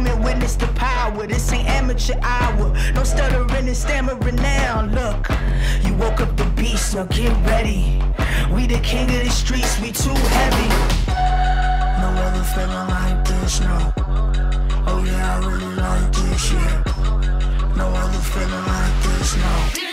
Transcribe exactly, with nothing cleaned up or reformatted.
and witness the power. This ain't amateur hour. No stuttering and stammering now. Look, you woke up the beast, so get ready. We the king of the streets, we too heavy. No other feeling like this, no. Oh yeah, I really like this, yeah. No other feeling like this, no.